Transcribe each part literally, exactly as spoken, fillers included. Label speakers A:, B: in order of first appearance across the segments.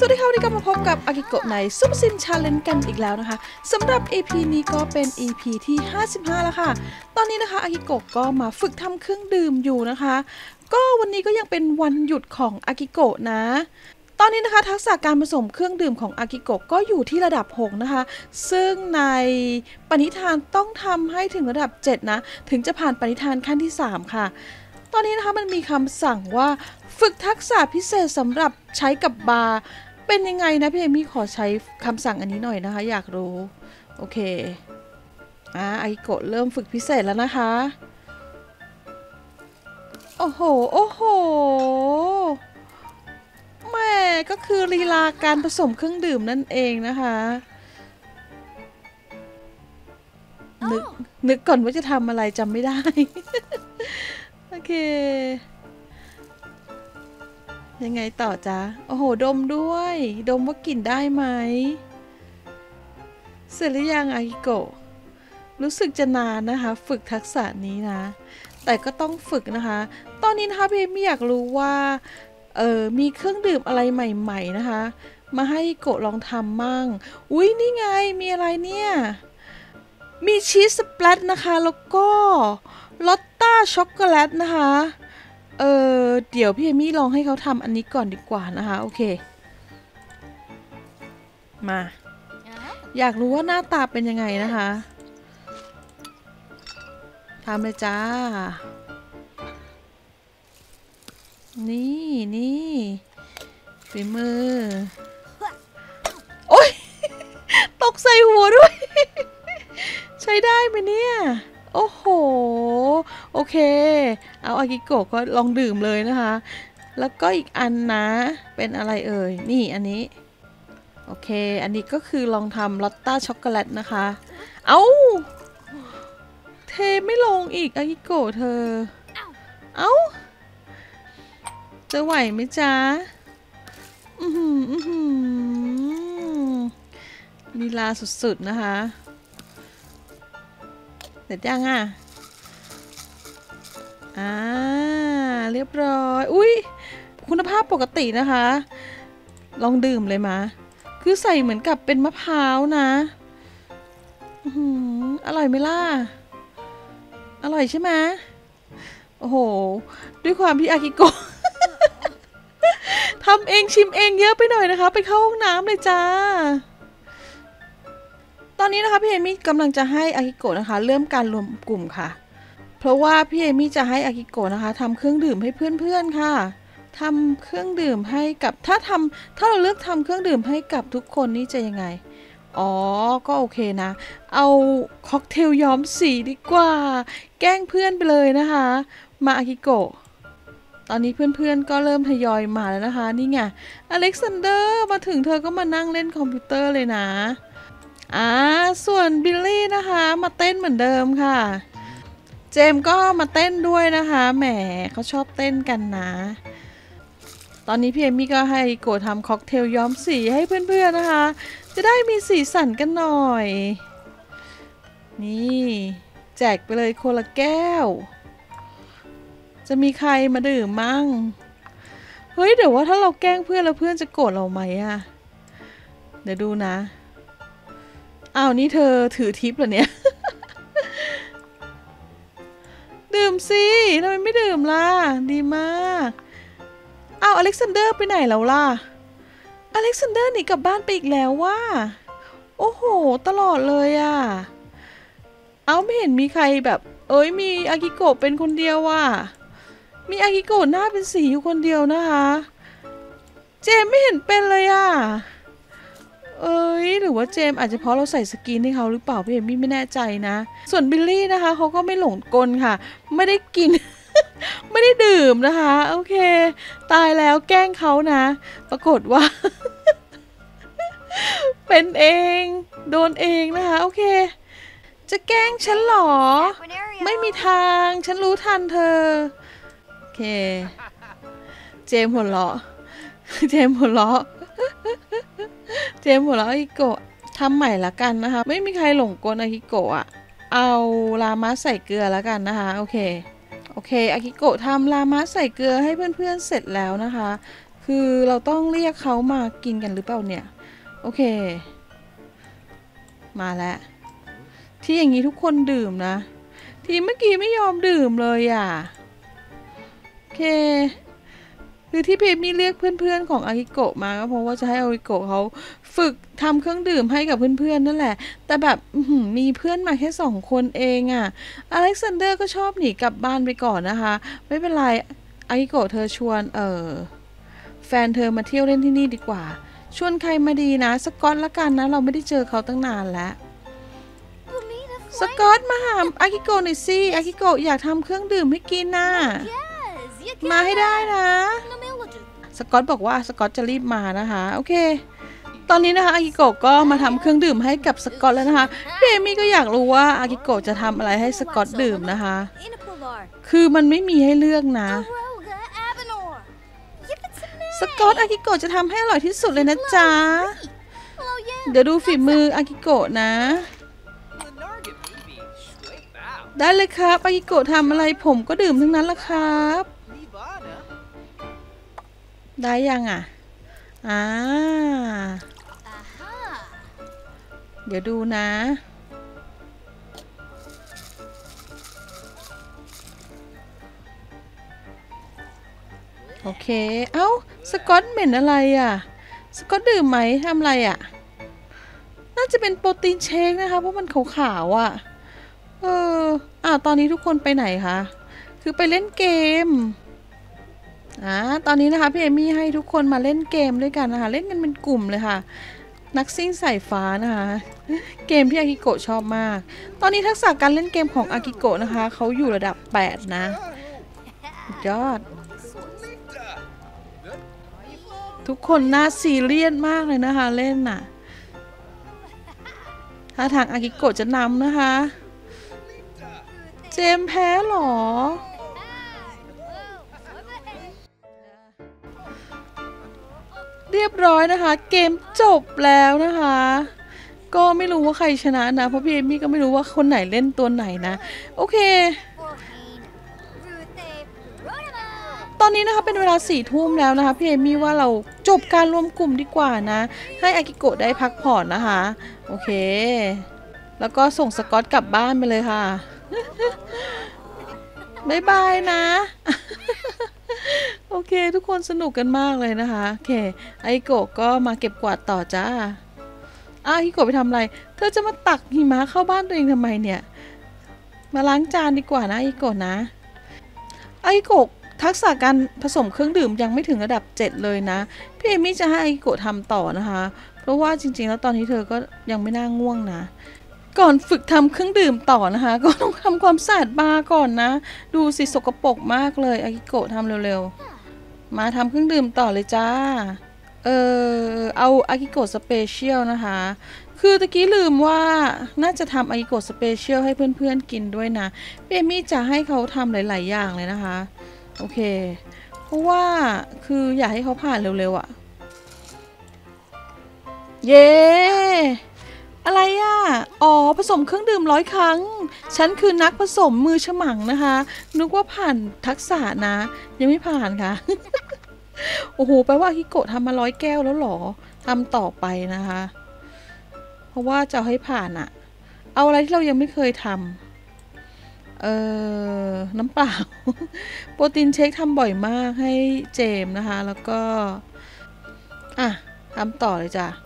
A: วัสดีค่ะวันนี้ก็มาพบกับอากิโกะในซุปซินชาเลนจ์กันอีกแล้วนะคะสำหรับ อี พี นี้ก็เป็น อี พี ที่ห้าสิบห้าแล้วค่ะตอนนี้นะคะอากิโกะก็มาฝึกทำเครื่องดื่มอยู่นะคะก็วันนี้ก็ยังเป็นวันหยุดของอากิโกะนะตอนนี้นะคะทักษะการผสมเครื่องดื่มของอากิโกะก็อยู่ที่ระดับหกนะคะซึ่งในปณิธานต้องทำให้ถึงระดับเจ็ดนะถึงจะผ่านปณิธานขั้นที่สามค่ะตอนนี้นะคะมันมีคำสั่งว่าฝึกทักษะพิเศษสำหรับใช้กับบาร์เป็นยังไงนะพี่เอมี่ขอใช้คำสั่งอันนี้หน่อยนะคะอยากรู้โอเคอ่าอากิโกะเริ่มฝึกพิเศษแล้วนะคะโอ้โหโอ้โหแม่ก็คือลีลาการผสมเครื่องดื่มนั่นเองนะคะนึกนึกก่อนว่าจะทำอะไรจำไม่ได้ โอเคยังไงต่อจ๊ะโอ้โหดมด้วยดมว่ากลิ่นได้ไหมเสร็จหรือยังอากิโกะรู้สึกจะนานนะคะฝึกทักษะนี้นะแต่ก็ต้องฝึกนะคะตอนนี้นะคะพี่ไม่อยากรู้ว่าเออมีเครื่องดื่มอะไรใหม่ๆนะคะมาให้โกะลองทำมั่งอุ้ยนี่ไงมีอะไรเนี่ยมีชีสสเปรดนะคะแล้วก็ลอตต้าช็อกโกแลตนะคะเออเดี๋ยวพี่เอมี่ลองให้เขาทำอันนี้ก่อนดีกว่านะคะโอเคมาอยากรู้ว่าหน้าตาเป็นยังไงนะคะทำเลยจ้านี่นี่ฝีมือโอ๊ยตกใส่หัวด้วย ใช้ได้ไหมเนี่ยโอ้โหโอเคเอาอากิโกะก็ลองดื่มเลยนะคะแล้วก็อีกอันนะเป็นอะไรเอ่ยนี่อันนี้โอเคอันนี้ก็คือลองทำลอตต้าช็อกโกแลตนะคะเอ้าเทไม่ลงอีกอากิโกะเธอเอ้าจะไหวไหมจ๊ะอือหืออือหือลีลาสุดๆนะคะเสร็จยังอ่ะอ่าเรียบร้อยอุ้ยคุณภาพปกตินะคะลองดื่มเลยมาคือใส่เหมือนกับเป็นมะพร้าวนะอืออร่อยไหมล่ะอร่อยใช่ไหมโอ้โหด้วยความที่อากิโกะ ทำเองชิมเองเยอะไปหน่อยนะคะไปเข้าห้องน้ำเลยจ้าตอนนี้นะคะพี่เอมี่กำลังจะให้อากิโกะนะคะเริ่มการรวมกลุ่มค่ะเพราะว่าพี่เอมี่จะให้อากิโกะนะคะทำเครื่องดื่มให้เพื่อนๆค่ะทำเครื่องดื่มให้กับถ้าทำถ้าเราเลือกทำเครื่องดื่มให้กับทุกคนนี่จะยังไงอ๋อก็โอเคนะเอาค็อกเทลย้อมสีดีกว่าแกล้งเพื่อนไปเลยนะคะมาอากิโกะตอนนี้เพื่อนๆก็เริ่มทยอยมาแล้วนะคะนี่ไงอเล็กซานเดอร์มาถึงเธอก็มานั่งเล่นคอมพิวเตอร์เลยนะอ่าส่วนบิลลี่นะคะมาเต้นเหมือนเดิมค่ะเจมก็มาเต้นด้วยนะคะแหมเขาชอบเต้นกันนะตอนนี้พี่เอมี่ก็ให้โกทำค็อกเทลย้อมสีให้เพื่อนๆนะคะจะได้มีสีสันกันหน่อยนี่แจกไปเลยคนละแก้วจะมีใครมาดื่มมั่งเฮ้ยเดี๋ยวว่าถ้าเราแกล้งเพื่อนแล้วเพื่อนจะโกรธเราไหมอะเดี๋ยวดูนะอ้าวนี่เธอถือทิปเหรอเนี่ย ดื่มสิทำไมไม่ดื่มล่ะดีมากอ้าวอเล็กซานเดอร์ไปไหนแล้วล่ะอเล็กซานเดอร์หนีกลับบ้านไปอีกแล้วว่าโอ้โหตลอดเลยอะเอาไม่เห็นมีใครแบบเอ้ยมีอากิโกะเป็นคนเดียวว่ะมีอากิโกะหน้าเป็นสีอยู่คนเดียวนะคะเจมไม่เห็นเป็นเลยอะเอ้ยหรือว่าเจมอาจจะเพราะเราใส่สกินให้เขาหรือเปล่าพี่เอมี่ไม่แน่ใจนะส่วนบิลลี่นะคะเขาก็ไม่หลงกลค่ะไม่ได้กิน ไม่ได้ดื่มนะคะโอเคตายแล้วแกล้งเขานะปรากฏว่า เป็นเองโดนเองนะคะโอเคจะแกล้งฉันหรอไม่มีทางฉันรู้ทันเธอโอเคเจมหัวเราะเจมหัวเราะเจมหัวเราะอากิโกะทำใหม่ละกันนะคะไม่มีใครหลงกลอากิโกะอะเอาลามะใส่เกลือละกันนะคะโอเคโอเคอากิโกะทำลามะใส่เกลือให้เพื่อนๆเสร็จแล้วนะคะคือเราต้องเรียกเขามากินกันหรือเปล่าเนี่ยโอเคมาแล้วที่อย่างนี้ทุกคนดื่มนะทีเมื่อกี้ไม่ยอมดื่มเลยอ่ะโอเคคือที่พีมี่เรียกเพื่อนๆของอากิโกะมาก็เพราะว่าจะให้อากิโกะเขาฝึกทำเครื่องดื่มให้กับเพื่อนๆนั่นแหละแต่แบบมีเพื่อนมาแค่สองคนเองอ่ะอเล็กซานเดอร์ก็ชอบหนีกลับบ้านไปก่อนนะคะไม่เป็นไรอากิโกะเธอชวนเออแฟนเธอมาเที่ยวเล่นที่นี่ดีกว่าชวนใครมาดีนะสกอตละกันนะเราไม่ได้เจอเขาตั้งนานแล้วสกอตมาหาอากิโกะหน่อยสิอากิโกะอยากทำเครื่องดื่มให้กินน่ะมาให้ได้นะสกอตบอกว่าสกอตจะรีบมานะคะโอเคตอนนี้นะคะอากิโกะก็มาทำเครื่องดื่มให้กับสกอตแล้วนะคะพี่เอมี่ก็อยากรู้ว่าอากิโกะจะทำอะไรให้สกอตดื่มนะคะคือมันไม่มีให้เลือกนะสกอตอากิโกะจะทำให้อร่อยที่สุดเลยนะจ๊ะเดี๋ยวดูฝีมืออากิโกะนะได้เลยครับอากิโกะทำอะไรผมก็ดื่มทั้งนั้นละครับได้ยังอ่ะอ่าเดี๋ยวดูนะโอเคเอ้าสกอตเหม็นอะไรอ่ะสกอตดื่มไหมทำอะไรอ่ะน่าจะเป็นโปรตีนเชคนะคะเพราะมันขาวๆอ่ะเอออ่าตอนนี้ทุกคนไปไหนคะคือไปเล่นเกมอ่าตอนนี้นะคะพี่เอมี่ให้ทุกคนมาเล่นเกมด้วยกันนะคะเล่นกันเป็นกลุ่มเลยค่ะนักซิ่งสายฟ้านะคะเกมที่อากิโกะชอบมากตอนนี้ทักษะการเล่นเกมของอากิโกะนะคะเขาอยู่ระดับแปดนะยอดทุกคนน่าซีเรียสมากเลยนะคะเล่นน่ะถ้าทางอากิโกะจะนำนะคะเจมแพ้หรอเรียบร้อยนะคะเกมจบแล้วนะคะก็ไม่รู้ว่าใครชนะนะเพราะพี่เอมี่ก็ไม่รู้ว่าคนไหนเล่นตัวไหนนะโอเคตอนนี้นะคะเป็นเวลาสี่ทุ่มแล้วนะคะพี่เอมี่ว่าเราจบการรวมกลุ่มดีกว่านะให้อากิโกะได้พักผ่อนนะคะโอเคแล้วก็ส่งสกอตกลับบ้านไปเลยค่ะบ๊ายบายนะโอเคทุกคนสนุกกันมากเลยนะคะโอเคอากิโกะก็มาเก็บกวาดต่อจ้าอ้าวอากิโกะไปทำอะไรเธอจะมาตักหิมะเข้าบ้านตัวเองทำไมเนี่ยมาล้างจานดีกว่านะอากิโกะนะอากิโกะทักษะการผสมเครื่องดื่มยังไม่ถึงระดับเจ็ดเลยนะพี่เอมี่จะให้อากิโกะทำต่อนะคะเพราะว่าจริงๆแล้วตอนนี้เธอก็ยังไม่น่าง่วงนะก่อนฝึกทำเครื่องดื่มต่อนะคะก็ต้องทำความสะอาดบาร์ก่อนนะดูสิสกปรกมากเลยอากิโกะทำเร็วๆมาทำเครื่องดื่มต่อเลยจ้าเออเอาอากิโกะสเปเชียลนะคะคือตะกี้ลืมว่าน่าจะทำอากิโกะสเปเชียลให้เพื่อนๆกินด้วยนะพี่เอมี่จะให้เขาทำหลายๆอย่างเลยนะคะโอเคเพราะว่าคืออยากให้เขาผ่านเร็วๆอ่ะเย้อะไรอ่ะอ๋อผสมเครื่องดื่มร้อยครั้งฉันคือนักผสมมือฉมังนะคะนึกว่าผ่านทักษะนะยังไม่ผ่านค่ะ โอ้โหแปลว่าฮิโกะทำมาร้อยแก้วแล้วหรอทำต่อไปนะคะเพราะว่าจะให้ผ่านอ่ะเอาอะไรที่เรายังไม่เคยทำเอ่อน้ำเปล่า โปรตีนเชคทำบ่อยมากให้เจมนะคะแล้วก็อ่ะทำต่อเลยจ้ะ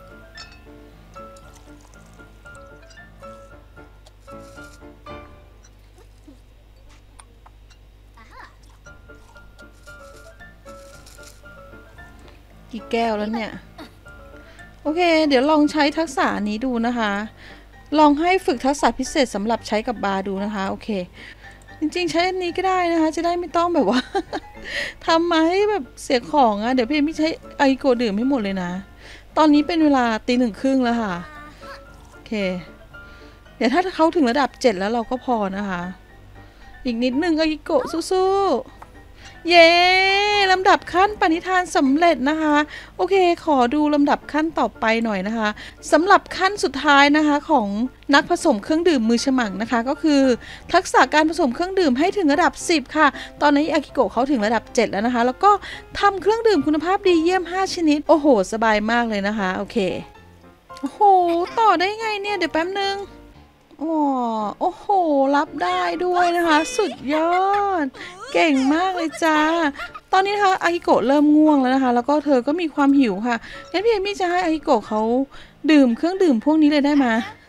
A: กี่แก้วแล้วเนี่ยโอเคเดี๋ยวลองใช้ทักษะนี้ดูนะคะลองให้ฝึกทักษะพิเศษสำหรับใช้กับบาร์ดูนะคะโอเคจริงๆใช้อันนี้ก็ได้นะคะจะได้ไม่ต้องแบบว่า ทำมาให้แบบเสียของอะเดี๋ยวพี่ไม่ใช้อากิโกะดื่มให้หมดเลยนะตอนนี้เป็นเวลาตีหนึ่งครึ่งแล้วค่ะโอเคเดี๋ยวถ้าเขาถึงระดับเจ็ดแล้วเราก็พอนะคะอีกนิดนึงอากิโกะสู้ๆเย้ลำดับขั้นปณิธานสำเร็จนะคะโอเคขอดูลำดับขั้นต่อไปหน่อยนะคะสำหรับขั้นสุดท้ายนะคะของนักผสมเครื่องดื่มมือฉมังนะคะก็คือทักษะการผสมเครื่องดื่มให้ถึงระดับสิบค่ะตอนนี้อากิโกะเขาถึงระดับเจ็ดแล้วนะคะแล้วก็ทำเครื่องดื่มคุณภาพดีเยี่ยมห้าชนิดโอ้โหสบายมากเลยนะคะโอเคโอ้โหต่อได้ไงเนี่ยเดี๋ยวแป๊บนึงอ๋อโอ้โหรับได้ด้วยนะคะสุดยอดเก่งมากเลยจ้าตอนนี้นะคะอากิโกะเริ่มง่วงแล้วนะคะแล้วก็เธอก็มีความหิวค่ะงั้นพี่เอมี่จะให้อากิโกะเขาดื่มเครื่องดื่มพวกนี้เลยได้ไหม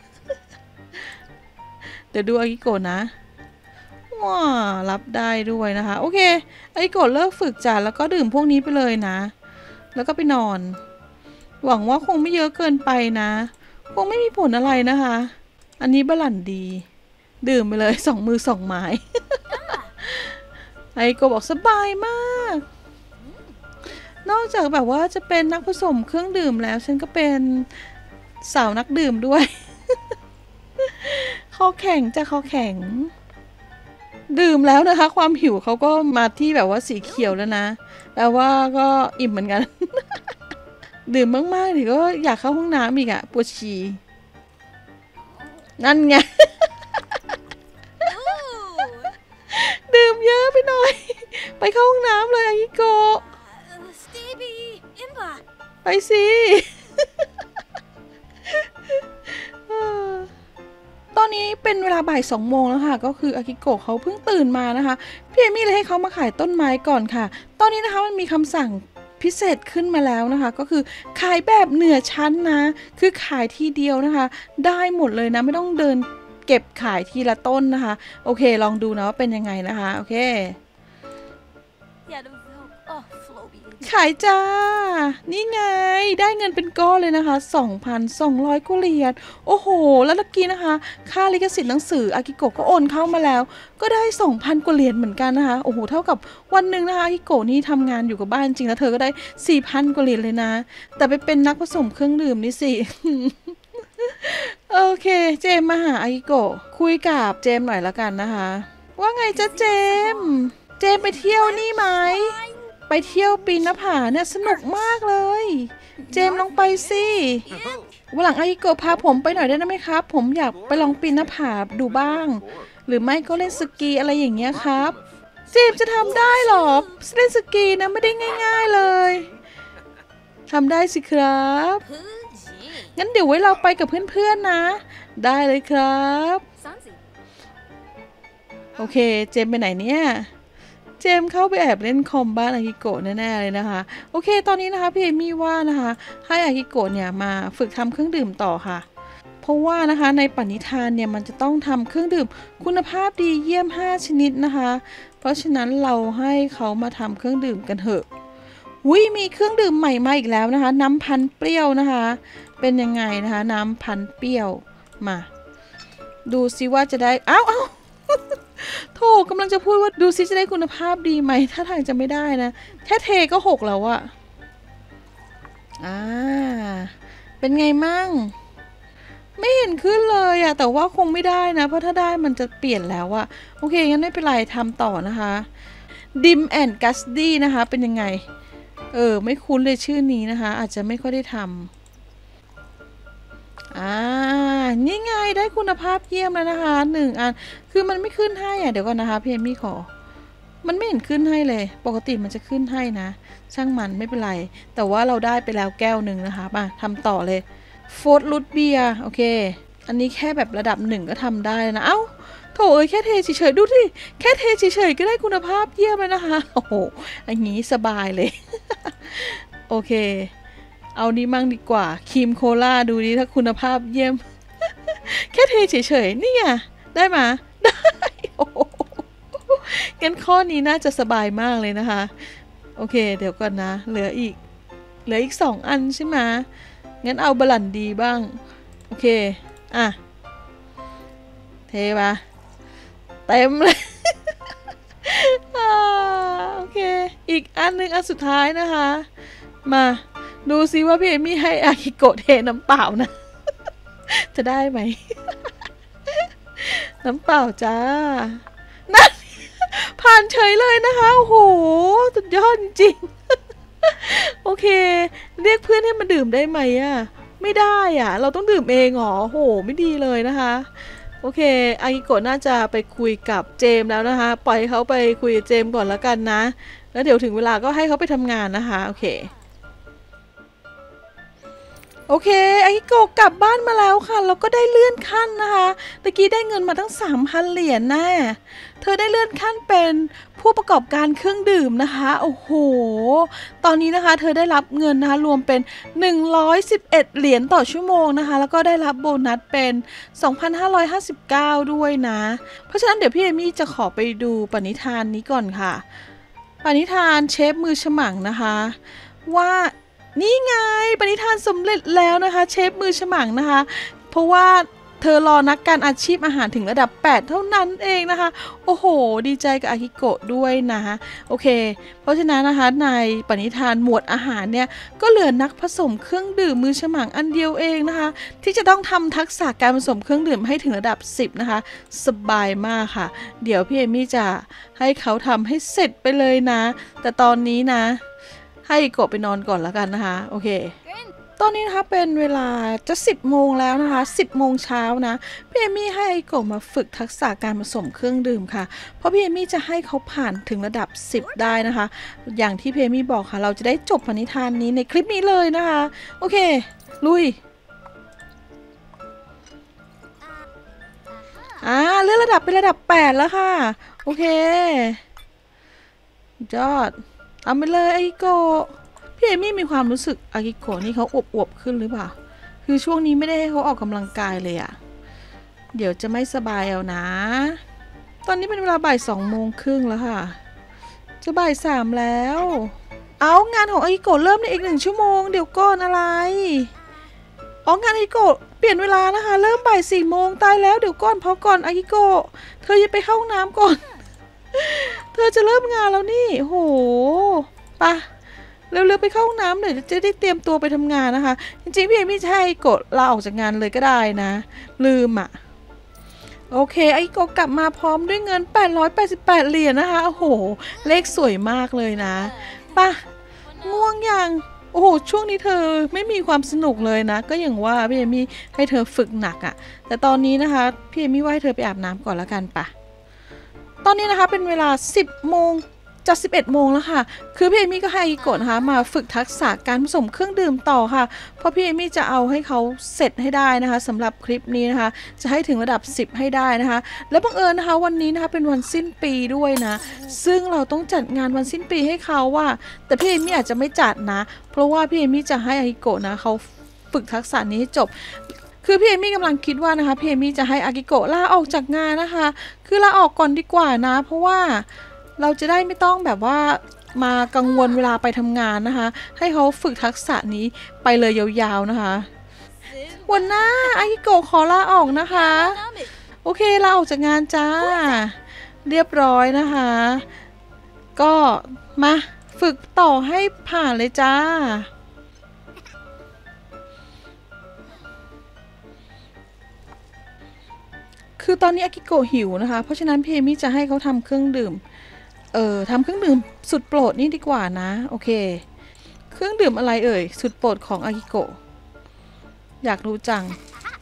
A: เดี๋ยวดูอากิโกะนะว้ารับได้ด้วยนะคะโอเคอากิโกะเลิกฝึกจ้ะแล้วก็ดื่มพวกนี้ไปเลยนะแล้วก็ไปนอนหวังว่าคงไม่เยอะเกินไปนะคงไม่มีผลอะไรนะคะอันนี้บาลันดีดื่มไปเลยสองมือสองไม้ ไอโกบอกสบายมากนอกจากแบบว่าจะเป็นนักผสมเครื่องดื่มแล้วฉันก็เป็นสาวนักดื่มด้วย คอแข็งจะคอแข็งดื่มแล้วนะคะความหิวเขาก็มาที่แบบว่าสีเขียวแล้วนะแปลว่าก็อิ่มเหมือนกัน ดื่มมากๆเดี๋ยวก็อยากเข้าห้องน้ำอีกอะปวดฉี่นั่นไง ดื่มเยอะไปหน่อยไปเข้าห้องน้ำเลยอากิโกะไปสิ ตอนนี้เป็นเวลาบ่ายสองโมงแล้วค่ะก็คืออากิโกะเขาเพิ่งตื่นมานะคะพี่เอมี่เลยให้เขามาขายต้นไม้ก่อนค่ะตอนนี้นะคะมันมีคำสั่งพิเศษขึ้นมาแล้วนะคะก็คือขายแบบเหนือชั้นนะคือขายทีเดียวนะคะได้หมดเลยนะไม่ต้องเดินเก็บขายทีละต้นนะคะโอเคลองดูนะว่าเป็นยังไงนะคะโอเคขายจ้านี่ไงได้เงินเป็นก้อนเลยนะคะ สองพันสองร้อย กว่าเหรียญโอ้โหแล้วเมื่อกี้นะคะค่าลิขสิทธิ์หนังสืออากิโกะก็โอนเข้ามาแล้วก็ได้ สองพัน กว่าเหรียญเหมือนกันนะคะโอ้โหเท่ากับวันหนึ่งนะคะอากิโกะนี่ทำงานอยู่กับบ้านจริงแล้วเธอก็ได้ สี่พัน กว่าเหรียญเลยนะแต่ไปเป็นนักผสมเครื่องดื่มนี่สิ โอเคเจมมาหาอากิโกะคุยกับเจมหน่อยละกันนะคะว่าไงจ๊ะเจมเจมไปเที่ยวนี่ไหมไปเที่ยวปีนหน้าผาเนี่ยสนุกมากเลยเจมลองไปสิวันหลังอากิโกะพาผมไปหน่อยได้ไหมครับผมอยากไปลองปีนหน้าผาดูบ้างหรือไม่ก็เล่นสกีอะไรอย่างเงี้ยครับเจมจะทำได้หรอเล่นสกีนะไม่ได้ง่ายๆเลยทำได้สิครับงั้นเดี๋ยวไว้เราไปกับเพื่อนๆนะได้เลยครับโอเคเจมไปไหนเนี่ยเจมเข้าไปแอบเล่นคอมบ้านอากิโกะแน่ๆเลยนะคะโอเคตอนนี้นะคะพี่เอมี่ว่านะคะให้อากิโกะเนี่ยมาฝึกทำเครื่องดื่มต่อค่ะเพราะว่านะคะในปณิธานเนี่ยมันจะต้องทำเครื่องดื่มคุณภาพดีเยี่ยมห้าชนิดนะคะเพราะฉะนั้นเราให้เขามาทำเครื่องดื่มกันเถอะอุ้ยมีเครื่องดื่มใหม่มาอีกแล้วนะคะน้ำพันธุ์เปรี้ยวนะคะเป็นยังไงนะคะน้ำพันธุ์เปรี้ยวมาดูซิว่าจะได้อ้าวอ้าวโถกำลังจะพูดว่าดูซิจะได้คุณภาพดีไหมถ้าทางจะไม่ได้นะแค่เทก็หกแล้วอะอ่าเป็นไงมั่งไม่เห็นขึ้นเลยอะแต่ว่าคงไม่ได้นะเพราะถ้าได้มันจะเปลี่ยนแล้วอะโอเคงั้นไม่เป็นไรทำต่อนะคะดิมแอนด์กัสดี้นะคะเป็นยังไงเออไม่คุ้นเลยชื่อนี้นะคะอาจจะไม่ค่อยได้ทำอ่านี่ไงได้คุณภาพเยี่ยมแล้วนะคะหนึ่งอันคือมันไม่ขึ้นให้อ่ะเดี๋ยวก่อนนะคะพี่เอมี่ขอมันไม่เห็นขึ้นให้เลยปกติมันจะขึ้นให้นะช่างมันไม่เป็นไรแต่ว่าเราได้ไปแล้วแก้วหนึ่งนะคะมาทำต่อเลยโฟร์รูทเบียร์โอเคอันนี้แค่แบบระดับหนึ่งก็ทำได้นะเอ้าโถเอ้ยแค่เทเฉยๆดูสิแค่เทเฉยๆก็ได้คุณภาพเยี่ยมแล้วนะคะโอ้โหอันนี้สบายเลย โอเคเอานี้มั่งดีกว่าครีมโคลาดูดิถ้าคุณภาพเยี่ยม แค่เทเฉยๆนี่ไงได้มาได้โอ้งั้นข้อนี้น่าจะสบายมากเลยนะคะโอเคเดี๋ยวก่อนนะเหลืออีกเหลืออีกสองอันใช่ไหมงั้นเอาบลันดีบ้างโอเคอ่ะเทมาเต็มเลย โอเคอีกอันนึงอันสุดท้ายนะคะมาดูซิว่าพี่เอมี่ให้อากิโกะเทน้ำเปล่านะ จะได้ไหม น้ำเปล่าจ้านั่น พผ่านเฉยเลยนะคะโอ้โหสุดยอดจริงโอเคเรียกเพื่อนให้มาดื่มได้ไหมอ่ะไม่ได้อ่ะเราต้องดื่มเองเหรอโหไม่ดีเลยนะคะโอเคอากิโกะน่าจะไปคุยกับเจมแล้วนะคะปล่อยเขาไปคุยกับเจมก่อนแล้วกันนะแล้วเดี๋ยวถึงเวลาก็ให้เขาไปทำงานนะคะโอเคโอเคอากิโกะกลับบ้านมาแล้วค่ะแล้วก็ได้เลื่อนขั้นนะคะตะกี้ได้เงินมาตั้ง สามพัน เหรียญแน่เธอได้เลื่อนขั้นเป็นผู้ประกอบการเครื่องดื่มนะคะโอ้โหตอนนี้นะคะเธอได้รับเงินนะคะรวมเป็นหนึ่งร้อยสิบเอ็ดเหรียญต่อชั่วโมงนะคะแล้วก็ได้รับโบนัสเป็น สองพันห้าร้อยห้าสิบเก้า ด้วยนะเพราะฉะนั้นเดี๋ยวพี่เอมี่จะขอไปดูปณิธานนี้ก่อนค่ะปณิธานเชฟมือฉมังนะคะว่านี่ไงปณิธานสำเร็จแล้วนะคะเชฟมือฉมังนะคะเพราะว่าเธอรอนักการอาชีพอาหารถึงระดับแปดเท่านั้นเองนะคะโอ้โหดีใจกับอากิโกะด้วยนะคะโอเคเพราะฉะนั้นนะคะในปณิธานหมวดอาหารเนี่ยก็เหลือนักผสมเครื่องดื่มมือฉมังอันเดียวเองนะคะที่จะต้องทำทักษะการผสมเครื่องดื่มให้ถึงระดับสิบนะคะสบายมากค่ะเดี๋ยวพี่เอมี่จะให้เขาทำให้เสร็จไปเลยนะแต่ตอนนี้นะให้อากิโกะไปนอนก่อนแล้วกันนะคะโอเคตอนนี้นะคะเป็นเวลาจะสิบโมงแล้วนะคะสิบโมงเช้านะพี่เอมี่ให้อากิโกะมาฝึกทักษะการผสมเครื่องดื่มค่ะเพราะพี่เอมี่จะให้เขาผ่านถึงระดับสิบได้นะคะอย่างที่พี่เอมี่บอกค่ะเราจะได้จบปณิธานนี้ในคลิปนี้เลยนะคะโอเคลุยอ่าเลื่อนระดับเป็นระดับแปดแล้วค่ะโอเคยอดเอาไปเลยอากิโกะพี่เอมี่มีความรู้สึกอากิโกะนี่เขาอวบๆขึ้นหรือเปล่าคือช่วงนี้ไม่ได้ให้เขาออกกำลังกายเลยอะเดี๋ยวจะไม่สบายเอานะตอนนี้เป็นเวลาบ่ายสองโมงครึ่งแล้วค่ะจะบ่ายสามแล้วเอางานของอากิโกะเริ่มในอีกหนึ่งชั่วโมงเดี๋ยวก่อนอะไรอ๋องานอากิโกะเปลี่ยนเวลานะคะเริ่มบ่ายสี่โมงตายแล้วเดี๋ยวก่อนเพราะก่อนอากิโกะเธอจะไปเข้าห้องน้ำก่อนเธอจะเริ่มงานแล้วนี่โหปะเร็วๆไปเข้าห้องน้ำเดี๋ยวจะได้เตรียมตัวไปทำงานนะคะจริงๆพี่เอมี่ใช่กดลาออกจากงานเลยก็ได้นะลืมอ่ะโอเคไอ้โกกลับมาพร้อมด้วยเงินแปดร้อยแปดสิบแปดเหรียญนะคะโอ้โหเลขสวยมากเลยนะป่ะง่วงยังโอ้โหช่วงนี้เธอไม่มีความสนุกเลยนะก็อย่างว่าพี่เอมี่ให้เธอฝึกหนักอ่ะแต่ตอนนี้นะคะพี่เอมี่ว่าให้เธอไปอาบน้ำก่อนละกันป่ะตอนนี้นะคะเป็นเวลาสิบโมงจะสิบเอ็ดโมงแล้วค่ะคือพี่เอมี่ก็ให้อากิโกะนะคะมาฝึกทักษะการผสมเครื่องดื่มต่อค่ะเพราะพี่เอมี่จะเอาให้เขาเสร็จให้ได้นะคะสำหรับคลิปนี้นะคะจะให้ถึงระดับสิบให้ได้นะคะและบังเอิญนะคะวันนี้นะคะเป็นวันสิ้นปีด้วยนะซึ่งเราต้องจัดงานวันสิ้นปีให้เขาว่าแต่พี่เอมี่อาจจะไม่จัดนะเพราะว่าพี่เอมี่จะให้อากิโกะนะเขาฝึกทักษะนี้ให้จบคือพี่เอมี่กำลังคิดว่านะคะพี่เอมี่จะให้อากิโกะลาออกจากงานนะคะคือลาออกก่อนดีกว่านะเพราะว่าเราจะได้ไม่ต้องแบบว่ามากังวลเวลาไปทำงานนะคะให้เขาฝึกทักษะนี้ไปเลยยาวๆนะคะวันหน้าอากิโกะขอลาออกนะคะโอเคลาออกจากงานจ้าเรียบร้อยนะคะก็มาฝึกต่อให้ผ่านเลยจ้าคือตอนนี้อากิโกะหิวนะคะเพราะฉะนั้นพี่เอมี่จะให้เขาทำเครื่องดื่มเออทำเครื่องดื่มสุดโปรดนี่ดีกว่านะโอเคเครื่องดื่มอะไรเอ่ยสุดโปรดของอากิโกะอยากรู้จัง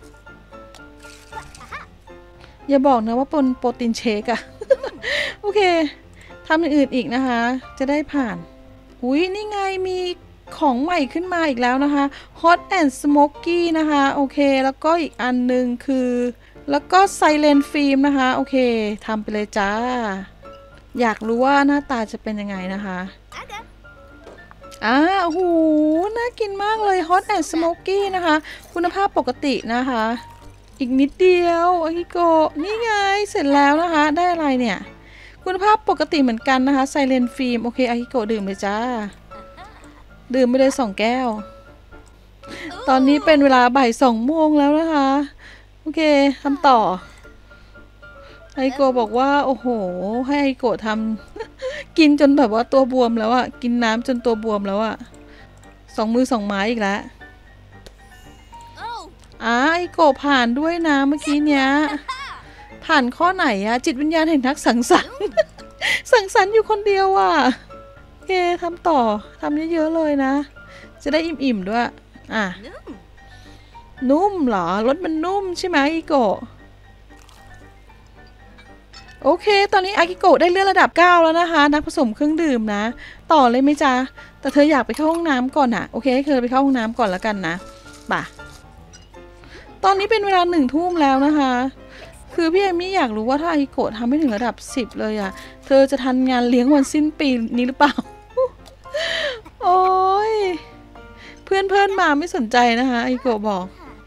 A: อย่าบอกนะว่าเป็นโปรตีนเชคอะ โอเคทำอย่างอื่นอีกนะคะจะได้ผ่านอุ้ยนี่ไงมีของใหม่ขึ้นมาอีกแล้วนะคะ Hot and Smoky นะคะโอเคแล้วก็อีกอันหนึ่งคือแล้วก็ Silent Film นะคะโอเคทำไปเลยจ้าอยากรู้ว่าหน้าตาจะเป็นยังไงนะคะอ่าโอ้โหน่ากินมากเลย Hot and Smoky นะคะคุณภาพปกตินะคะอีกนิดเดียวอากิโกะนี่ไงเสร็จแล้วนะคะได้อะไรเนี่ยคุณภาพปกติเหมือนกันนะคะ Silent Film โอเคอากิโกะดื่มเลยจ้าดื่มไปเลยสองแก้วตอนนี้เป็นเวลาบ่ายสองโมงแล้วนะคะโอเคทำต่อไอโกะบอกว่าโอ้โหให้ไอโกะทำ กินจนแบบว่าตัวบวมแล้วอะกินน้ำจนตัวบวมแล้วอะสองมือสองไม้อีกแล้วอ่าไอโกะผ่านด้วยนะเมื่อกี้เนี้ยผ่านข้อไหนอะจิตวิญญาณแห่งนักสังสรรค์สังสรรค์อยู่คนเดียวอ่ะโอเคทำต่อทำเยอะๆเลยนะจะได้อิ่มๆด้วยอ่ะนุ่มเหรอรสมันนุ่มใช่ไหมอากิโกะโอเคตอนนี้อากิโกะได้เลื่อนระดับเก้าแล้วนะคะนักผสมเครื่องดื่มนะต่อเลยไหมจ๊ะแต่เธออยากไปเข้าห้องน้ำก่อนอ่ะโอเคให้เธอไปเข้าห้องน้ำก่อนแล้วกันนะป่ะตอนนี้เป็นเวลาหนึ่งทุ่มแล้วนะคะคือพี่เอมี่อยากรู้ว่าถ้าอากิโกะทำไม่ถึงระดับสิบเลยอ่ะเธอจะทันงานเลี้ยงวันสิ้นปีนี้หรือเปล่า โอ้ยเพื่อนเพื่อนมาไม่สนใจนะคะอากิโกะบอก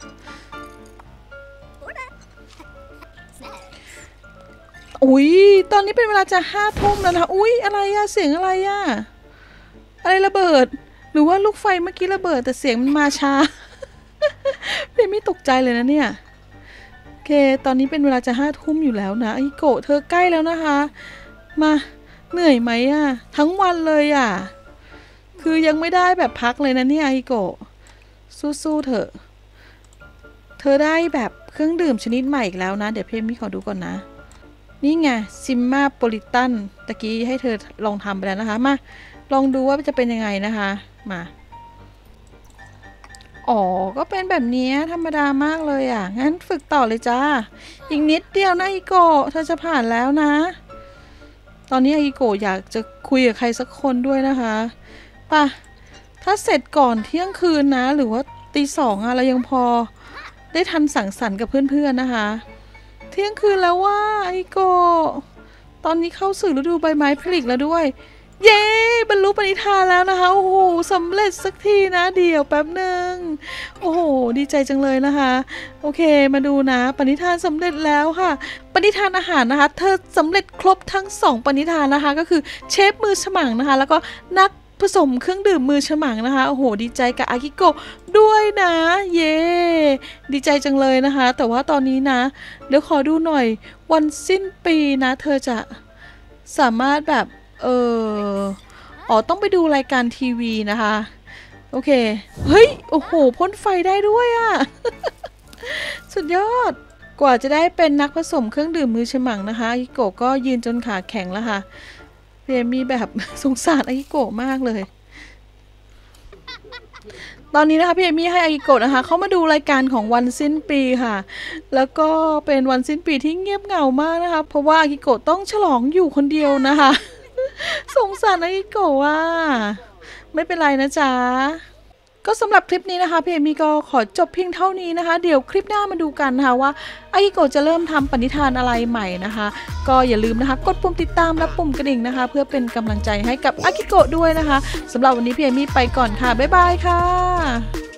A: อุ้ยตอนนี้เป็นเวลาจะห้าทุ่มแล้วนะอุ้ยอะไรอะเสียงอะไรอะอะไรระเบิดหรือว่าลูกไฟเมื่อกี้ระเบิดแต่เสียงมันมาช้า พี่ไม่ตกใจเลยนะเนี่ยโอเคตอนนี้เป็นเวลาจะห้าทุ่มอยู่แล้วนะอากิโกะเธอใกล้แล้วนะคะมาเหนื่อยไหมอะทั้งวันเลยอะคือยังไม่ได้แบบพักเลยนะเนี่ยอากิโกะสู้ๆเถอะเธอได้แบบเครื่องดื่มชนิดใหม่อีกแล้วนะเดี๋ยวเพมมี่ขอดูก่อนนะนี่ไงซิมมาโปลิตันตะกี้ให้เธอลองทำไปแล้วนะคะมาลองดูว่าจะเป็นยังไงนะคะมาอ๋อก็เป็นแบบนี้ธรรมดามากเลยอ่ะงั้นฝึกต่อเลยจ้าอีกนิดเดียวนะอีโกะเธอจะผ่านแล้วนะตอนนี้อีโกะอยากจะคุยกับใครสักคนด้วยนะคะป่ะถ้าเสร็จก่อนเที่ยงคืนนะหรือว่าตีสองอะเรายังพอได้ทันสังสรรค์กับเพื่อนๆนะคะเที่ยงคืนแล้วว่าไอโกตอนนี้เข้าสู่ฤดูใบไม้ผลิแล้วด้วยเย้บรรลุปณิธานแล้วนะคะโอ้โหสำเร็จสักทีนะเดี๋ยวแป๊บหนึ่งโอ้โหดีใจจังเลยนะคะโอเคมาดูนะปณิธานสำเร็จแล้วค่ะปณิธานอาหารนะคะเธอสำเร็จครบทั้งสองปณิธานนะคะก็คือเชฟมือฉมังนะคะแล้วก็นักผสมเครื่องดื่มมือฉมังนะคะโอ้โหดีใจกับอากิโกะด้วยนะเย้ดีใจจังเลยนะคะแต่ว่าตอนนี้นะเดี๋ยวขอดูหน่อยวันสิ้นปีนะเธอจะสามารถแบบเอออ๋อต้องไปดูรายการทีวีนะคะโอเคเฮ้ยโอ้โหพ่นไฟได้ด้วยอะ สุดยอดกว่าจะได้เป็นนักผสมเครื่องดื่มมือฉมังนะคะอากิโกะก็ยืนจนขาแข็งแล้วค่ะเรียมีแบบสงสารอากิโกะมากเลยตอนนี้นะคะพี่เอมี่ให้อากิโกะนะคะเขามาดูรายการของวันสิ้นปีค่ะแล้วก็เป็นวันสิ้นปีที่เงียบเหงามากนะคะเพราะว่าอากิโกะต้องฉลองอยู่คนเดียวนะคะ สงสารอากิโกะว่าไม่เป็นไรนะจ๊ะก็สำหรับคลิปนี้นะคะพี่เอมี่ก็ขอจบเพียงเท่านี้นะคะเดี๋ยวคลิปหน้ามาดูกันนะคะว่าอากิโกะจะเริ่มทำปณิธานอะไรใหม่นะคะก็อย่าลืมนะคะกดปุ่มติดตามและปุ่มกระดิ่งนะคะเพื่อเป็นกำลังใจให้กับอากิโกะด้วยนะคะสำหรับวันนี้พี่เอมี่ไปก่อนค่ะบ๊ายบายค่ะ